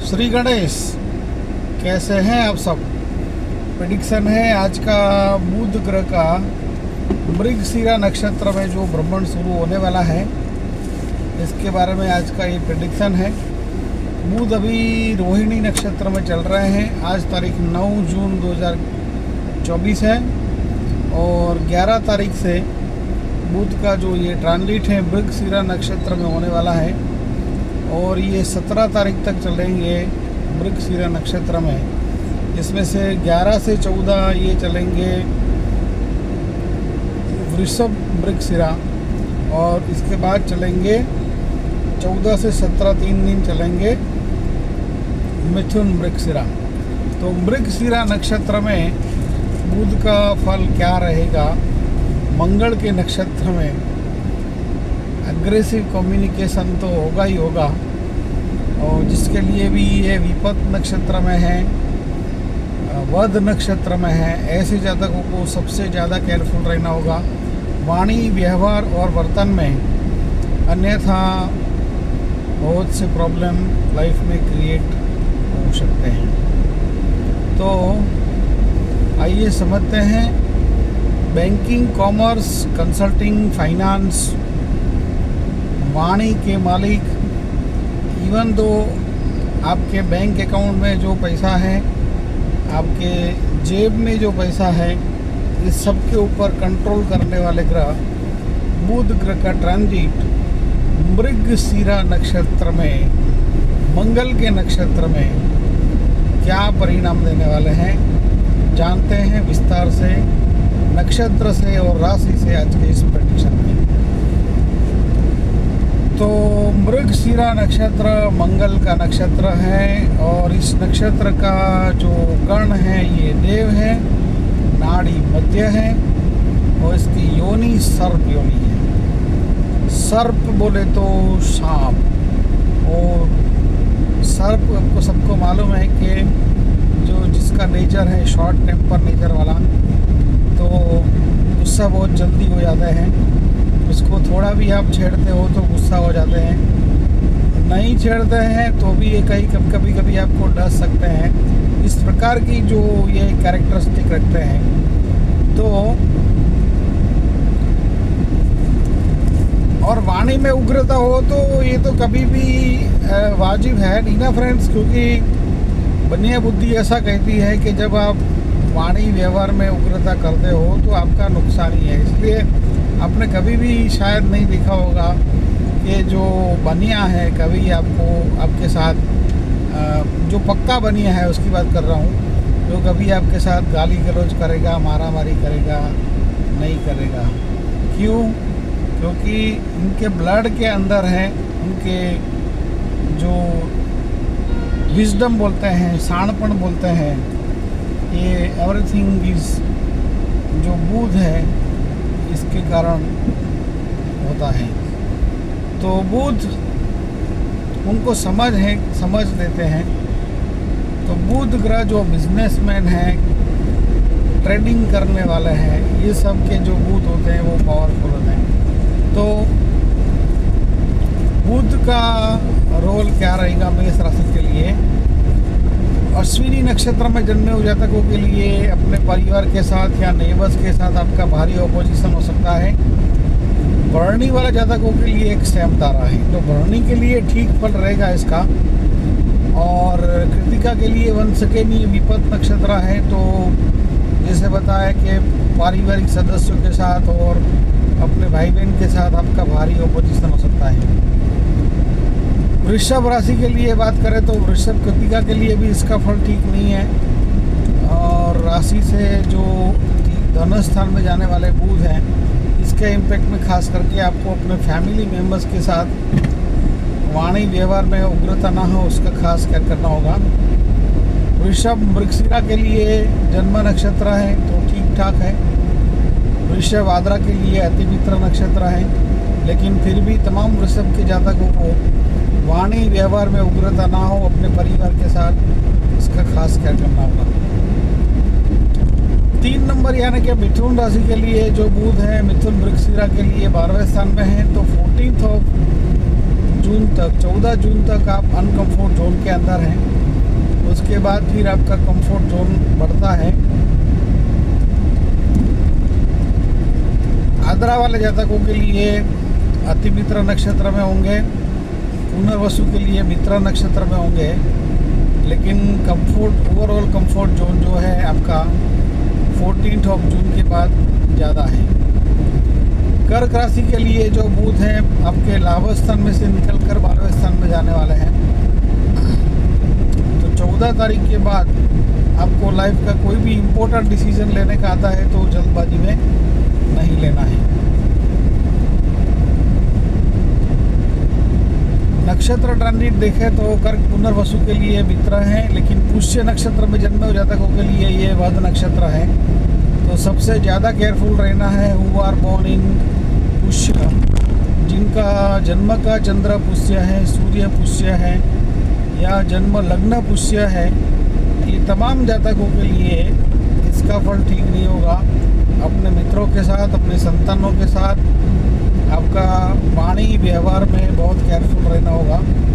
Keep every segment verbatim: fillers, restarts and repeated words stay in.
श्री गणेश, कैसे हैं आप सब। प्रेडिक्शन है आज का बुध ग्रह का मृगशिरा नक्षत्र में जो भ्रमण शुरू होने वाला है, इसके बारे में आज का ये प्रेडिक्शन है। बुध अभी रोहिणी नक्षत्र में चल रहे हैं। आज तारीख नौ जून दो हज़ार चौबीस है और ग्यारह तारीख से बुध का जो ये ट्रांजिट है मृगशिरा नक्षत्र में होने वाला है और ये सत्रह तारीख तक चलेंगे मृगशिरा नक्षत्र में। इसमें से ग्यारह से चौदह ये चलेंगे वृषभ मृगशिरा और इसके बाद चलेंगे चौदह से सत्रह तीन दिन चलेंगे मिथुन मृगशिरा। तो मृगशिरा नक्षत्र में बुध का फल क्या रहेगा। मंगल के नक्षत्र में एग्रेसिव कम्युनिकेशन तो होगा ही होगा और जिसके लिए भी ये विपत नक्षत्र में है, वध नक्षत्र में है, ऐसे जातकों को सबसे ज़्यादा केयरफुल रहना होगा वाणी, व्यवहार और वर्तन में, अन्यथा बहुत से प्रॉब्लम लाइफ में क्रिएट हो सकते हैं। तो आइए समझते हैं। बैंकिंग, कॉमर्स, कंसल्टिंग, फाइनेंस, वाणी के मालिक, इवन दो आपके बैंक अकाउंट में जो पैसा है, आपके जेब में जो पैसा है, इस सब के ऊपर कंट्रोल करने वाले ग्रह बुध ग्रह का ट्रांजिट मृगशिरा नक्षत्र में, मंगल के नक्षत्र में क्या परिणाम देने वाले हैं, जानते हैं विस्तार से नक्षत्र से और राशि से आज के इस प्रेडिक्शन में। तो मृगशिरा नक्षत्र मंगल का नक्षत्र है और इस नक्षत्र का जो गण है ये देव है, नाड़ी मध्य है और इसकी योनि सर्प योनि है। सर्प बोले तो सांप, और सर्प आपको सबको मालूम है कि जो जिसका नेचर है शॉर्ट टेम्पर नेचर वाला, तो गुस्सा बहुत जल्दी हो जाता है। उसको थोड़ा भी आप छेड़ते हो तो गुस्सा हो जाते हैं, नहीं छेड़ते हैं तो भी ये कहीं कभी कभी कभी आपको डस सकते हैं। इस प्रकार की जो ये कैरेक्टरिस्टिक रखते हैं। तो और वाणी में उग्रता हो तो ये तो कभी भी वाजिब है नहीं ना फ्रेंड्स, क्योंकि बनिया बुद्धि ऐसा कहती है कि जब आप वाणी व्यवहार में उग्रता करते हो तो आपका नुकसान ही है। इसलिए आपने कभी भी शायद नहीं देखा होगा कि जो बनिया है कभी आपको आपके साथ, जो पक्का बनिया है उसकी बात कर रहा हूँ, जो कभी आपके साथ गाली गलौज करेगा, मारा मारी करेगा नहीं करेगा। क्यों? क्योंकि उनके ब्लड के अंदर है, उनके जो विजडम बोलते हैं, शाणपन बोलते हैं, ये एवरीथिंग इज जो बुध है इसके कारण होता है। तो बुध उनको समझ है, समझ देते हैं। तो बुध ग्रह जो बिजनेसमैन है, ट्रेडिंग करने वाले हैं, ये सब के जो बुध होते हैं वो पावरफुल होते हैं। तो बुध का रोल क्या रहेगा मेष राशि के लिए। अश्विनी नक्षत्र में जन्मे हुए जातकों के लिए अपने परिवार के साथ या नेबर्स के साथ आपका भारी ऑपोजिशन हो सकता है। भरणी वाले जातकों के लिए एक सेम तारा है, तो भरणी के लिए ठीक फल रहेगा इसका। और कृतिका के लिए वंश के लिए विपत नक्षत्र है, तो जैसे बताया कि पारिवारिक सदस्यों के साथ और अपने भाई बहन के साथ आपका भारी ऑपोजिशन हो सकता है। वृषभ राशि के लिए बात करें तो वृषभ कृतिका के लिए भी इसका फल ठीक नहीं है। और राशि से जो धन स्थान में जाने वाले बुध हैं, इसके इम्पैक्ट में खास करके आपको अपने फैमिली मेंबर्स के साथ वाणी व्यवहार में उग्रता ना हो, उसका खास क्या करना होगा। वृषभ मृगशिरा के लिए जन्म नक्षत्र है तो ठीक ठाक है। वृषभ आद्रा के लिए अतिमित्र नक्षत्र है, लेकिन फिर भी तमाम वृषभ के जातकों को वाणी व्यवहार में उग्रता ना हो, अपने परिवार के साथ इसका खास ख्याल करना होगा। तीन नंबर यानी कि मिथुन राशि के लिए जो बुध है मिथुन मृगशिरा के लिए बारहवें स्थान में है, तो फोर्टीन्थ ऑफ जून तक चौदह जून तक आप अनकम्फर्ट जोन के अंदर हैं। उसके बाद फिर आपका कंफर्ट जोन बढ़ता है। आद्रा वाले जातकों के लिए अति मित्र नक्षत्र में होंगे, पुनर्वसु के लिए मित्र नक्षत्र में होंगे, लेकिन कंफर्ट ओवरऑल कंफर्ट जोन जो है आपका फोर्टीन ऑफ जून के बाद ज़्यादा है। कर्क राशि के लिए जो बुध है आपके लाभ स्थान में से निकलकर बारहवें स्थान में जाने वाले हैं। तो चौदह तारीख के बाद आपको लाइफ का कोई भी इम्पोर्टेंट डिसीजन लेने का आता है तो जल्दबाजी में नहीं लेना है। नक्षत्र ट्रांजिट देखें तो कर्क पुनर्वसु के लिए मित्र हैं, लेकिन पुष्य नक्षत्र में जन्मे जातकों के लिए ये वध नक्षत्र है। तो सबसे ज़्यादा केयरफुल रहना है who are born in Pushya, जिनका जन्म का चंद्र पुष्य है, सूर्य पुष्य है या जन्म लग्न पुष्य है। ये तमाम जातकों के लिए इसका फल ठीक नहीं होगा। अपने मित्रों के साथ, अपने संतानों के साथ आपका वाणी व्यवहार में बहुत केयरफुल रहना होगा।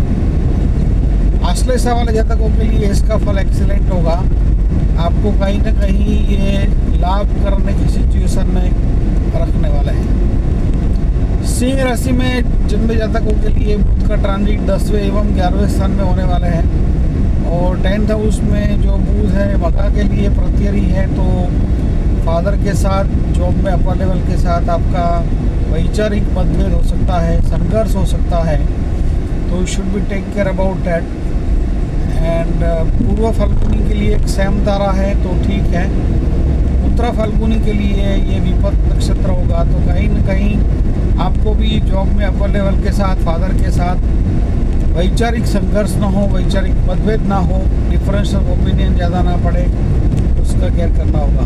आश्लेषा वाले जातकों के लिए इसका फल एक्सीलेंट होगा। आपको कहीं ना कहीं ये लाभ करने की सिचुएशन में रखने वाले हैं। सिंह राशि में जन्मे जातकों के लिए बुध का ट्रांजिट दसवें एवं ग्यारहवें स्थान में होने वाले हैं। और टेंथ हाउस में जो बुध है मघा के लिए प्रत्यरी है, तो फादर के साथ, जॉब में अपर लेवल के साथ आपका वैचारिक मतभेद हो सकता है, संघर्ष हो सकता है। तो you should be take care about that. And Purva Phalguni के लिए एक सैम तारा है तो ठीक है। उत्तरा फाल्गुनी के लिए ये विपत नक्षत्र होगा, तो कहीं न कहीं आपको भी जॉब में अपर लेवल के साथ, फादर के साथ वैचारिक संघर्ष ना हो, वैचारिक मतभेद ना हो, डिफरेंस ऑफ ओपिनियन ज़्यादा ना पड़े, उसका केयर करना होगा।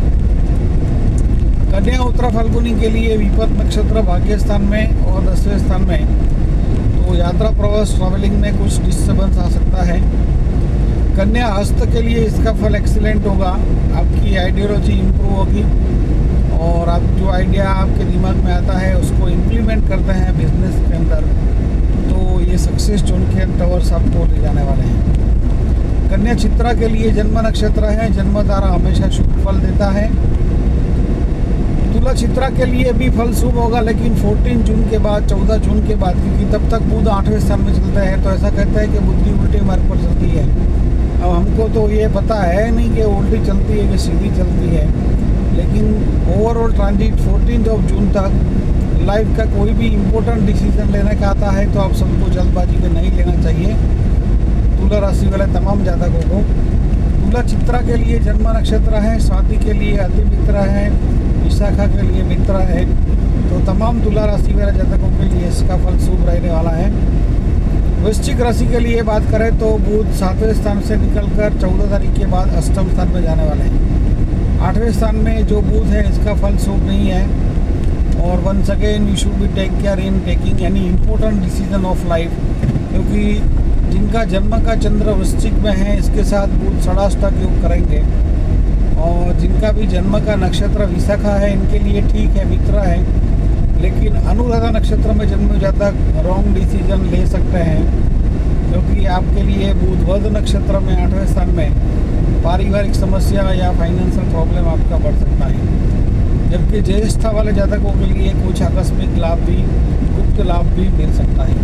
कन्या उत्तरा फाल्गुनी के लिए विपत नक्षत्र भाग्य स्थान में और दसवें स्थान में, तो यात्रा प्रवास ट्रैवलिंग में कुछ डिस्टर्बेंस आ सकता है। कन्या हस्त के लिए इसका फल एक्सीलेंट होगा। आपकी आइडियोलॉजी इम्प्रूव होगी और आप जो आइडिया आपके दिमाग में आता है उसको इम्प्लीमेंट करते हैं बिजनेस के अंदर, तो ये सक्सेस जोन के टवर्स आपको ले जाने वाले हैं। कन्या चित्रा के लिए जन्म नक्षत्र है, जन्म तारा हमेशा शुभ फल देता है। तुला चित्रा के लिए भी फल शुभ होगा, लेकिन चौदह जून के बाद, चौदह जून के बाद, क्योंकि तब तक बुध आठवें स्थान में चलता है, तो ऐसा कहता है कि बुद्धि उल्टे मार्ग पर चलती है। अब हमको तो ये पता है नहीं कि उल्टी चलती है कि सीधी चलती है, लेकिन ओवरऑल ट्रांजिट चौदह ऑफ जून तक लाइफ का कोई भी इम्पोर्टेंट डिसीजन लेने का आता है तो आप सबको जल्दबाजी में नहीं लेना चाहिए। तुला राशि वाले तमाम जातकों को तुला चित्रा के लिए जन्म नक्षत्र है, स्वाति के लिए अति मित्र है, विशाखा के लिए मित्र है, तो तमाम तुला राशि वाले जातकों के लिए इसका फल शुभ रहने वाला है। वृश्चिक राशि के लिए बात करें तो बुध सातवें स्थान से निकलकर चौदह तारीख के बाद अष्टम स्थान में जाने वाले हैं। आठवें स्थान में जो बुध है इसका फल शुभ नहीं है। और once again you should be take care in taking any important decision of life, क्योंकि जिनका जन्म का चंद्र वृश्चिक में है इसके साथ बुध षडाष्टक योग करेंगे। और जिनका भी जन्म का नक्षत्र विशाखा है इनके लिए ठीक है, मित्र है, लेकिन अनुराधा नक्षत्र में जन्म जातक रॉन्ग डिसीजन ले सकते हैं, क्योंकि आपके लिए बुध वध नक्षत्र में आठवें स्थान में पारिवारिक समस्या या फाइनेंशियल प्रॉब्लम आपका बढ़ सकता है। जबकि ज्येष्ठा वाले जातकों के लिए कुछ आकस्मिक लाभ भी, गुप्त लाभ भी मिल सकता है।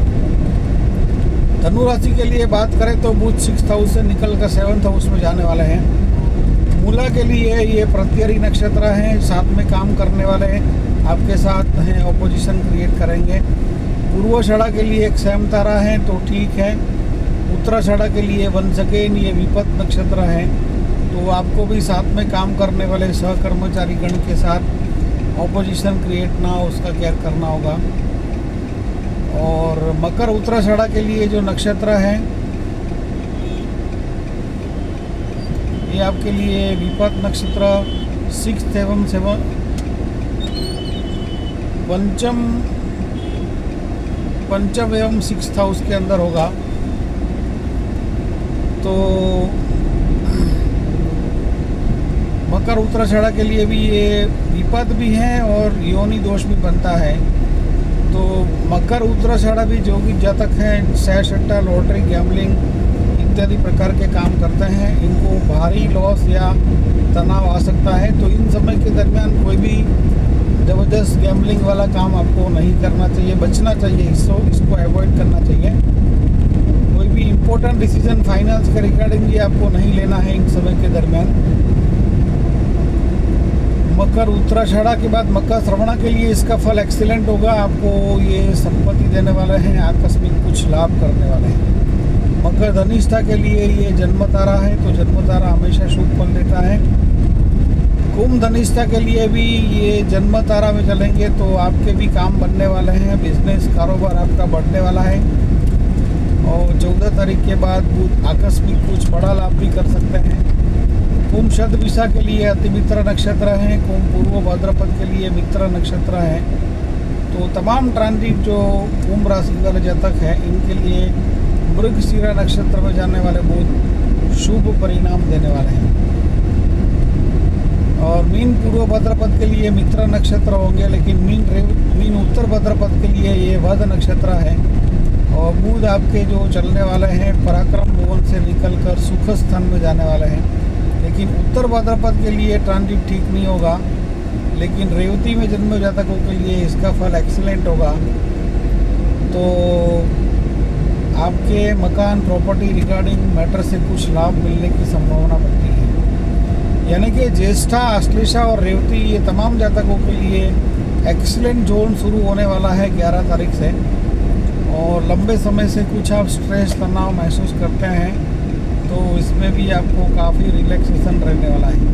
धनु राशि के लिए बात करें तो बुध सिक्स हाउस से निकल कर सेवन्थ हाउस में जाने वाले हैं। मूला के लिए ये प्रत्यरी नक्षत्र हैं, साथ में काम करने वाले आपके साथ हैं, ऑपोजिशन क्रिएट करेंगे। पूर्वाषाढ़ा के लिए एक सैम तारा है तो ठीक है। उत्तराषाढ़ा के लिए वंस अगेन ये विपत नक्षत्र है, तो आपको भी साथ में काम करने वाले सहकर्मचारी गण के साथ ऑपोजिशन क्रिएट ना हो उसका केयर करना होगा। और मकर उत्तराषाढ़ा के लिए जो नक्षत्र है ये आपके लिए विपत नक्षत्र सिक्स एवं सेवन पंचम पंचम एवं सिक्स हाउस के अंदर होगा। तो मकर उत्तराषाढ़ा के लिए भी ये विपद भी है और योनि दोष भी बनता है। तो मकर उत्तराषाढ़ा भी जो भी जातक हैं शेयर सट्टा लॉटरी गैम्बलिंग इत्यादि प्रकार के काम करते हैं, इनको भारी लॉस या तनाव आ सकता है। तो इन समय के दरमियान कोई भी ज़बरदस्त गैम्बलिंग वाला काम आपको नहीं करना चाहिए, बचना चाहिए, इसको इसको अवॉइड करना चाहिए। कोई भी इम्पोर्टेंट डिसीजन फाइनेंस के रिगार्डिंग ये आपको नहीं लेना है इन समय के दरमियान। मकर उत्तराषाढ़ा के बाद मकर श्रवणा के लिए इसका फल एक्सीलेंट होगा। आपको ये संपत्ति देने वाले हैं, आकस्मिक कुछ लाभ करने वाले हैं। मकर धनिष्ठा के लिए ये जन्म तारा है, तो जन्म तारा हमेशा शुभ फल देता है। कुंभ धनिष्ठा के लिए भी ये जन्म तारा में चलेंगे तो आपके भी काम बनने वाले हैं, बिजनेस कारोबार आपका बढ़ने वाला है। और चौदह तारीख के बाद बुध आकस्मिक कुछ बड़ा लाभ भी कर सकते हैं। कुंभ शतभिषा के लिए अति मित्र नक्षत्र है, कुंभ पूर्व भाद्रपद के लिए मित्र नक्षत्र है। तो तमाम ट्रांजिट जो कुंभ राशि वाले जातक हैं इनके लिए मृगशिरा नक्षत्र में जाने वाले बुध शुभ परिणाम देने वाले हैं। और मीन पूर्व भाद्रपद के लिए मित्र नक्षत्र होंगे, लेकिन मीन मीन उत्तर भाद्रपद के लिए ये वध नक्षत्र है। और बुध आपके जो चलने वाले हैं पराक्रम भुवन से निकलकर सुख स्थान में जाने वाले हैं, लेकिन उत्तर भाद्रपद के लिए ट्रांजिट ठीक नहीं होगा। लेकिन रेवती में जन्मे जातकों के लिए इसका फल एक्सीलेंट होगा। तो आपके मकान प्रॉपर्टी रिगार्डिंग मैटर से कुछ लाभ मिलने की संभावना बनती है। यानी कि ज्येष्ठा आश्लेषा और रेवती ये तमाम जातकों के लिए एक्सीलेंट जोन शुरू होने वाला है ग्यारह तारीख से। और लंबे समय से कुछ आप स्ट्रेस तनाव महसूस करते हैं तो इसमें भी आपको काफ़ी रिलैक्सेशन रहने वाला है।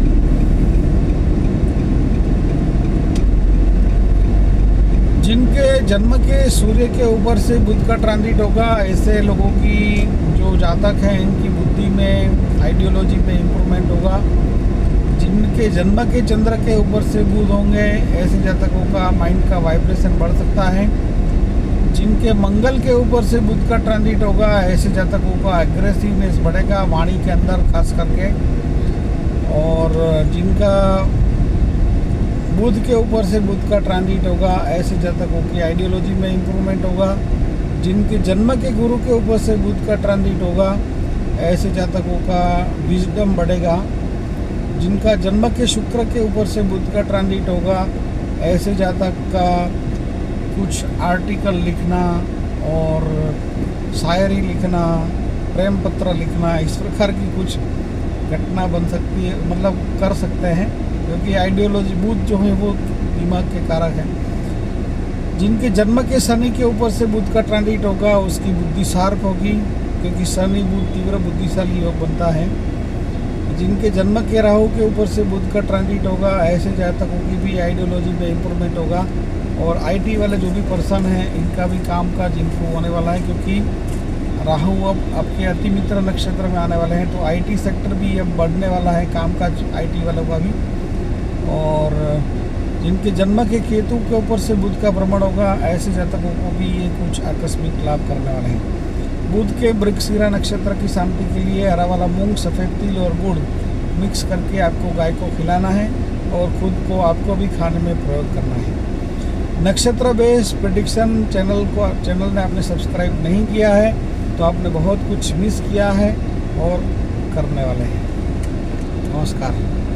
जिनके जन्म के सूर्य के ऊपर से बुध का ट्रांजिट होगा, ऐसे लोगों की जो जातक हैं इनकी बुद्धि में आइडियोलॉजी में इम्प्रूवमेंट होगा। जिनके जन्म के चंद्र के ऊपर से बुध होंगे ऐसे जातकों का माइंड का वाइब्रेशन बढ़ सकता है। जिनके मंगल के ऊपर से बुध का ट्रांजिट होगा ऐसे जातकों का एग्रेसिवनेस बढ़ेगा वाणी के अंदर खास करके। और जिनका बुध के ऊपर से बुध का ट्रांजिट होगा ऐसे जातकों की आइडियोलॉजी में इम्प्रूवमेंट होगा। जिनके जन्म के गुरु के ऊपर से बुध का ट्रांजिट होगा ऐसे जातकों का विजडम बढ़ेगा। जिनका जन्म के शुक्र के ऊपर से बुध का ट्रांजिट होगा ऐसे जातक का कुछ आर्टिकल लिखना और शायरी लिखना, प्रेम पत्र लिखना, इस प्रकार की कुछ घटना बन सकती है, मतलब कर सकते हैं, क्योंकि आइडियोलॉजी बुध जो है वो दिमाग के कारक है। जिनके जन्म के शनि के ऊपर से बुध का ट्रांजिट होगा उसकी बुद्धि शार्प होगी, क्योंकि शनि बुध तीव्र बुद्धिशाली योग बनता है। जिनके जन्म के राहु के ऊपर से बुध का ट्रांजिट होगा ऐसे जातकों की भी आइडियोलॉजी में इम्प्रूवमेंट होगा। और आईटी वाले जो भी पर्सन हैं इनका भी काम काज इम्प्रूव होने वाला है, क्योंकि राहु अब आपके अति मित्र नक्षत्र में आने वाले हैं। तो आईटी सेक्टर भी अब बढ़ने वाला है, काम काज आईटी वालों का भी। और जिनके जन्म के केतु के ऊपर से बुध का भ्रमण होगा ऐसे जातकों को भी ये कुछ आकस्मिक लाभ करने वाले हैं। बुध के मृगशिरा नक्षत्र की शांति के लिए हरा वाला मूंग, सफ़ेद तिल और गुड़ मिक्स करके आपको गाय को खिलाना है और खुद को आपको भी खाने में प्रयोग करना है। नक्षत्र बेस प्रेडिक्शन चैनल को चैनल ने आपने सब्सक्राइब नहीं किया है तो आपने बहुत कुछ मिस किया है और करने वाले हैं। नमस्कार।